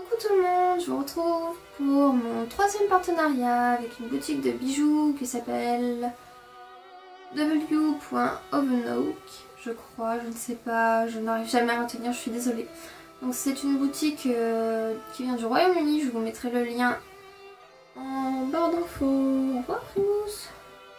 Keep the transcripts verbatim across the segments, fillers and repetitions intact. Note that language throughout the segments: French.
Coucou tout le monde, je vous retrouve pour mon troisième partenariat avec une boutique de bijoux qui s'appelle w.ovenoak, je crois, je ne sais pas, je n'arrive jamais à retenir, je suis désolée. Donc c'est une boutique euh, qui vient du Royaume-Uni, je vous mettrai le lien en barre d'infos. Au revoir Primus.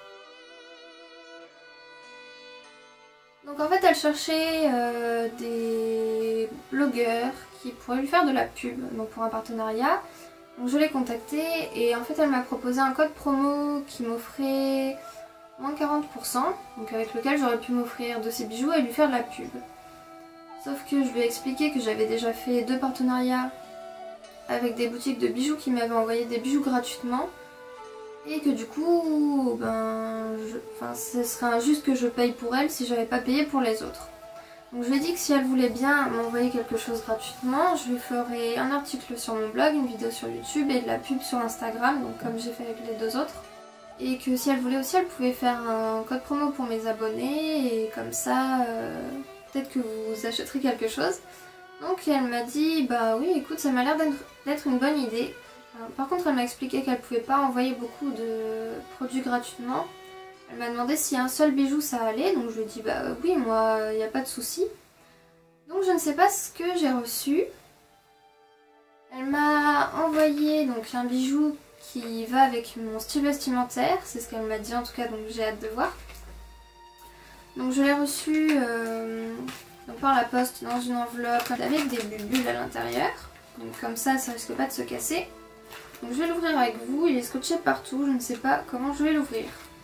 Donc en fait elle cherchait euh, des blogueurs qui pourraient lui faire de la pub, donc pour un partenariat. Donc je l'ai contactée et en fait elle m'a proposé un code promo qui m'offrait moins quarante pour cent, donc avec lequel j'aurais pu m'offrir de ses bijoux et lui faire de la pub. Sauf que je lui ai expliqué que j'avais déjà fait deux partenariats avec des boutiques de bijoux qui m'avaient envoyé des bijoux gratuitement. Et que du coup, ben, je, enfin, ce serait injuste que je paye pour elle si j'avais pas payé pour les autres. Donc je lui ai dit que si elle voulait bien m'envoyer quelque chose gratuitement, je lui ferais un article sur mon blog, une vidéo sur YouTube et de la pub sur Instagram, donc comme j'ai fait avec les deux autres. Et que si elle voulait aussi, elle pouvait faire un code promo pour mes abonnés et comme ça, euh, peut-être que vous achèterez quelque chose. Donc elle m'a dit, bah oui, écoute, ça m'a l'air d'être une bonne idée. Par contre, elle m'a expliqué qu'elle pouvait pas envoyer beaucoup de produits gratuitement. Elle m'a demandé si un seul bijou ça allait, donc je lui ai dit bah oui, moi il n'y a pas de souci. Donc je ne sais pas ce que j'ai reçu. Elle m'a envoyé donc un bijou qui va avec mon style vestimentaire, c'est ce qu'elle m'a dit en tout cas, donc j'ai hâte de voir. Donc je l'ai reçu euh, donc par la poste dans une enveloppe avec des bulles à l'intérieur. Donc comme ça, ça risque pas de se casser. Donc je vais l'ouvrir avec vous, il est scotché partout, je ne sais pas comment je vais l'ouvrir.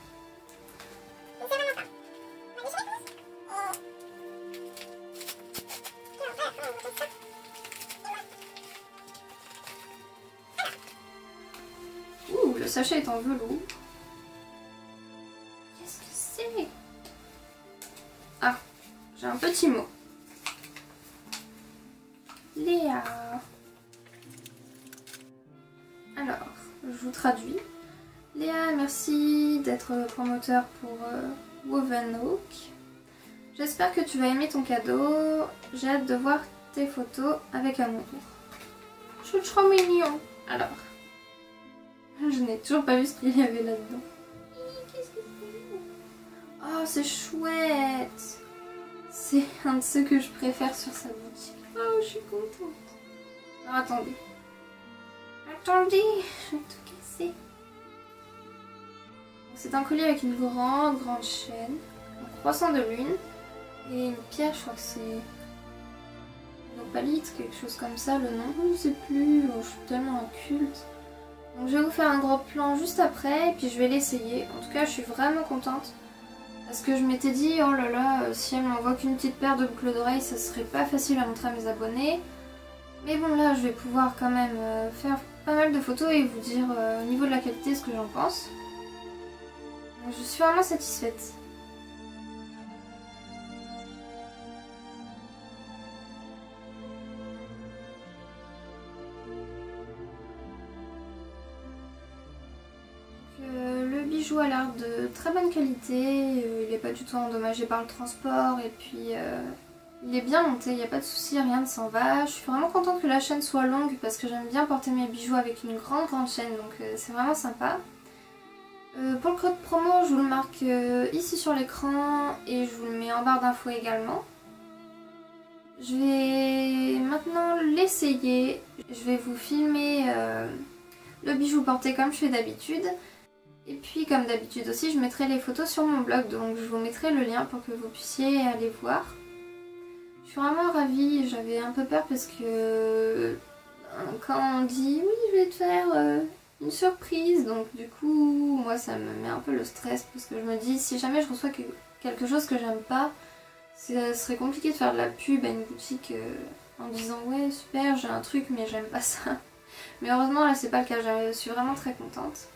Ouh, le sachet est en velours. Qu'est-ce que c'est? Ah, j'ai un petit mot. Léa. Alors, je vous traduis. Léa, merci d'être promoteur pour euh, Ovenoak. J'espère que tu vas aimer ton cadeau. J'ai hâte de voir tes photos avec amour. Je suis trop mignon. Alors, je n'ai toujours pas vu ce qu'il y avait là-dedans. Qu'est-ce que c'est? Oh, c'est chouette. C'est un de ceux que je préfère sur sa boutique. Oh, je suis contente. Alors, attendez. Attendez, je vais tout casser. C'est un collier avec une grande, grande chaîne, un croissant de lune et une pierre, je crois que c'est une opalite, quelque chose comme ça, le nom, je ne sais plus, oh, je suis tellement inculte. Donc je vais vous faire un gros plan juste après et puis je vais l'essayer. En tout cas, je suis vraiment contente parce que je m'étais dit, oh là là, si elle m'envoie qu'une petite paire de boucles d'oreilles, ça serait pas facile à montrer à mes abonnés. Mais bon, là, je vais pouvoir quand même euh, faire pas mal de photos et vous dire euh, au niveau de la qualité ce que j'en pense. Donc, je suis vraiment satisfaite. Donc, euh, le bijou a l'air de très bonne qualité, euh, il n'est pas du tout endommagé par le transport et puis euh, il est bien monté, il n'y a pas de souci, rien ne s'en va. Je suis vraiment contente que la chaîne soit longue parce que j'aime bien porter mes bijoux avec une grande grande chaîne, donc euh, c'est vraiment sympa. Euh, pour le code promo, je vous le marque euh, ici sur l'écran et je vous le mets en barre d'infos également. Je vais maintenant l'essayer. Je vais vous filmer euh, le bijou porté comme je fais d'habitude. Et puis comme d'habitude aussi, je mettrai les photos sur mon blog, donc je vous mettrai le lien pour que vous puissiez aller voir. Je suis vraiment ravie, j'avais un peu peur parce que quand on dit oui je vais te faire euh, une surprise, donc du coup moi ça me met un peu le stress parce que je me dis si jamais je reçois quelque chose que j'aime pas, ce serait compliqué de faire de la pub à une boutique euh, en disant ouais super j'ai un truc mais j'aime pas ça. Mais heureusement là c'est pas le cas, je suis vraiment très contente.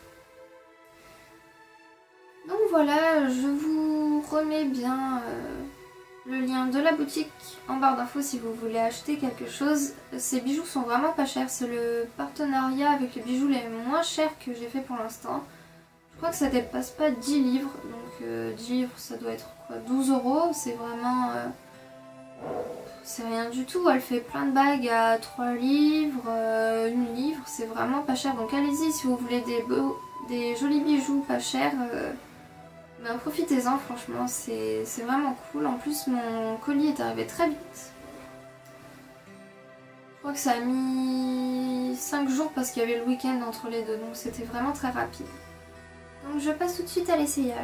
Donc voilà, je vous remets bien euh, le lien de la boutique en barre d'infos si vous voulez acheter quelque chose. Ces bijoux sont vraiment pas chers, c'est le partenariat avec les bijoux les moins chers que j'ai fait pour l'instant. Je crois que ça dépasse pas dix livres, donc euh, dix livres ça doit être quoi, douze euros, c'est vraiment euh, C'est rien du tout, elle fait plein de bagues à trois livres, euh, une livre, c'est vraiment pas cher. Donc allez-y si vous voulez des, beaux, des jolis bijoux pas chers, euh, ben profitez-en franchement, c'est vraiment cool. En plus mon colis est arrivé très vite. Je crois que ça a mis cinq jours parce qu'il y avait le week-end entre les deux, donc c'était vraiment très rapide. Donc je passe tout de suite à l'essayage.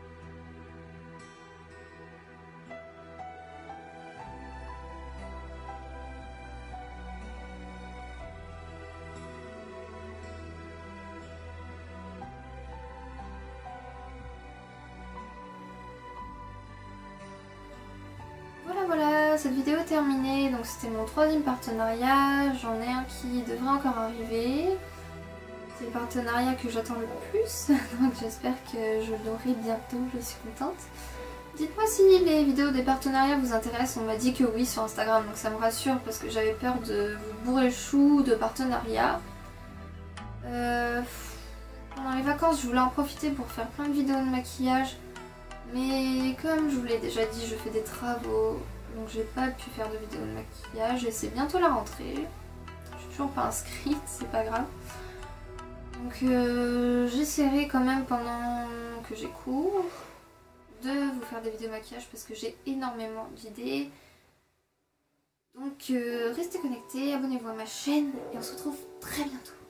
Voilà, cette vidéo est terminée, donc c'était mon troisième partenariat, j'en ai un qui devrait encore arriver. C'est le partenariat que j'attends le plus, donc j'espère que je l'aurai bientôt, je suis contente. Dites-moi si les vidéos des partenariats vous intéressent, on m'a dit que oui sur Instagram, donc ça me rassure parce que j'avais peur de vous bourrer le chou de partenariats. Euh, pendant les vacances, je voulais en profiter pour faire plein de vidéos de maquillage. Mais comme je vous l'ai déjà dit, je fais des travaux, donc j'ai pas pu faire de vidéo de maquillage et c'est bientôt la rentrée. Je suis toujours pas inscrite, c'est pas grave. Donc euh, j'essaierai quand même pendant que j'ai cours de vous faire des vidéos de maquillage parce que j'ai énormément d'idées. Donc euh, restez connectés, abonnez-vous à ma chaîne et on se retrouve très bientôt.